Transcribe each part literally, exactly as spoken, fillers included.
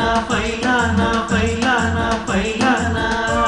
फैलाना फैलाना फैलाना फैलाना।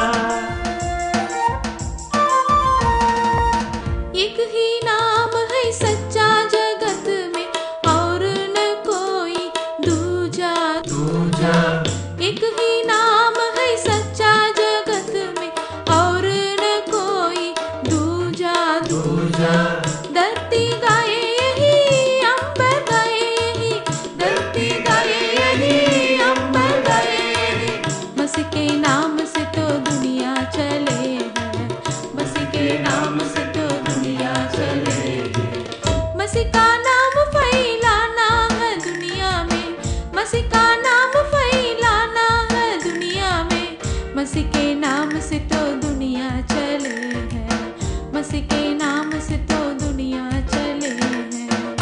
एक ही नाम है सच्चा जगत में और न कोई दूजा दूजा। एक ही नाम है सच्चा जगत में और न कोई दूजा दूजा। धरती गाए यही अंबर गाए यही धरती गाए यही अंबर गाए यही। मसीह के नाम से तो दुनिया चले है मसीह के नाम से तो दुनिया चले है। मसीह का नाम फैलाना है दुनिया में मसीह का नाम फैलाना है दुनिया में। मसीह के नाम से तो दुनिया चले है मसीह के नाम से तो दुनिया चले है।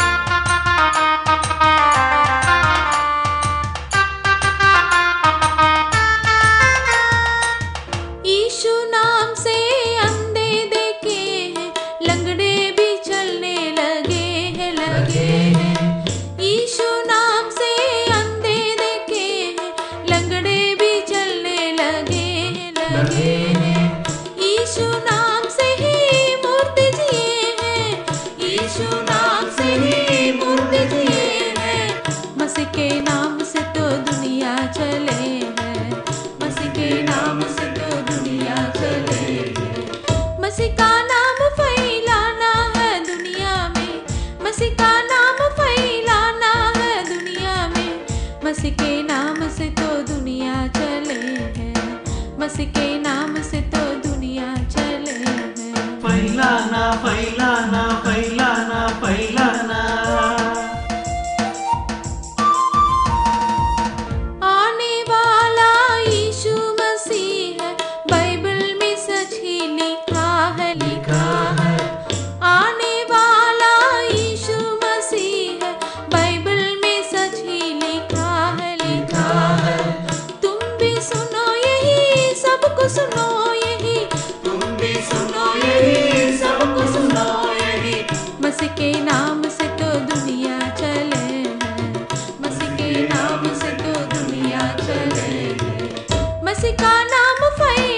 यीशु नाम से अंधे देखे हैं लंगड़े भी चलने लगे हैं लगे हैं। यीशु नाम से अंधे देखे हैं लंगड़े भी चलने लगे हैं लगे हैं। यीशु नाम से ही मूर्ति जिए हैं यीशु नाम से ही मूर्ति जिए हैं। मसीह के नाम से तो दुनिया चले है मसीह के नाम से तो दुनिया चले है। मसीह का नाम फैलाना है दुनिया में मसीह का नाम फैलाना है दुनिया में। मसीह के नाम से तो दुनिया चले है मसीह के नाम से तो दुनिया चले है। फैलाना फैलाना फैलाना फैलाना। आने वाला यीशु मसीह है बाइबल में सच ही लिखा है लिखा है। आने वाला यीशु मसीह है बाइबल में सच ही लिखा है लिखा है। तुम भी सुनो यही सबको सुनो यही तुम भी सुनो यही सबको सुनो यही। मसीह के नाम से तो दुनिया चले है मसीह के नाम से तो दुनिया चले है। मसीह का नाम फैलाना